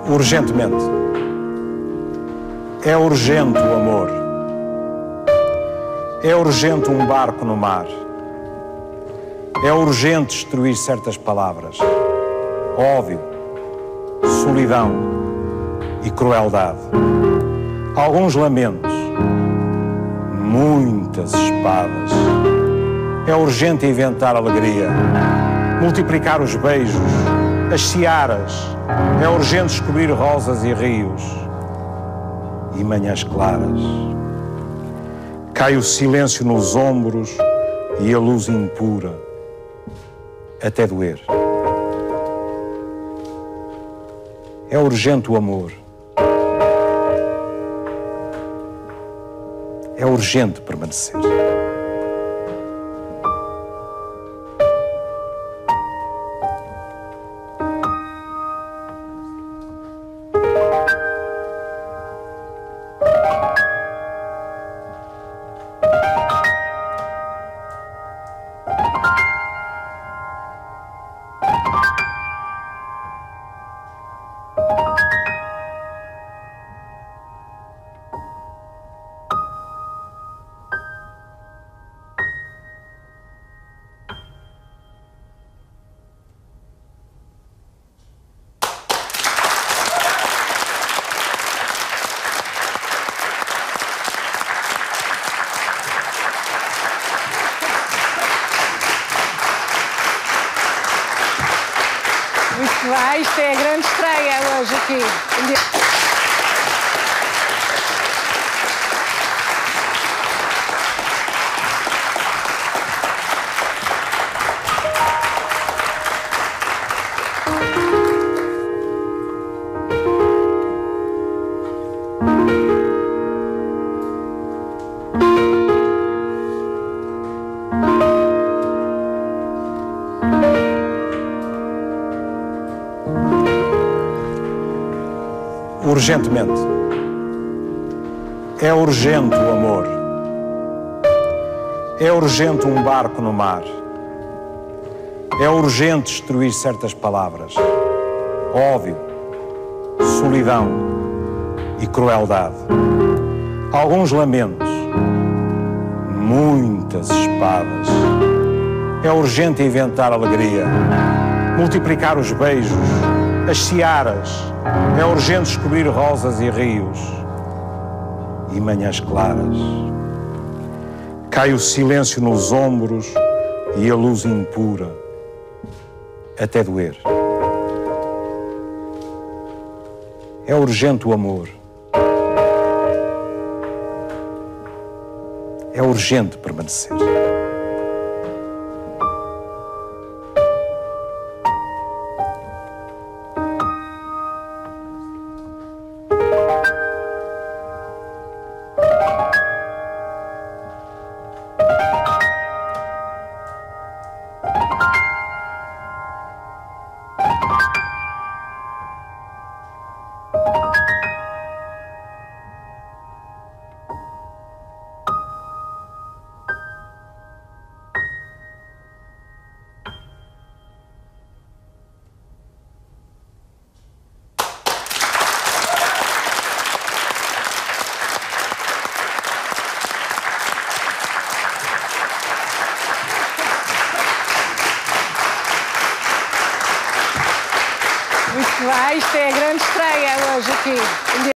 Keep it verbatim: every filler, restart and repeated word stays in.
Urgentemente. É urgente o amor. É urgente um barco no mar. É urgente destruir certas palavras. Ódio, solidão e crueldade. Alguns lamentos, muitas espadas. É urgente inventar alegria, multiplicar os beijos, as searas. É urgente descobrir rosas e rios e manhãs claras. Cai o silêncio nos ombros e a luz impura, até doer. É urgente o amor. É urgente permanecer. Muito bem, isto é a grande estreia hoje aqui. Urgentemente. É urgente o amor. É urgente um barco no mar. É urgente destruir certas palavras. Ódio, solidão e crueldade. Alguns lamentos, muitas espadas. É urgente inventar alegria, multiplicar os beijos, as searas. É urgente descobrir rosas e rios e manhãs claras. Cai o silêncio nos ombros e a luz impura, até doer. É urgente o amor. É urgente permanecer. Muito bem, isto é a grande estreia hoje aqui.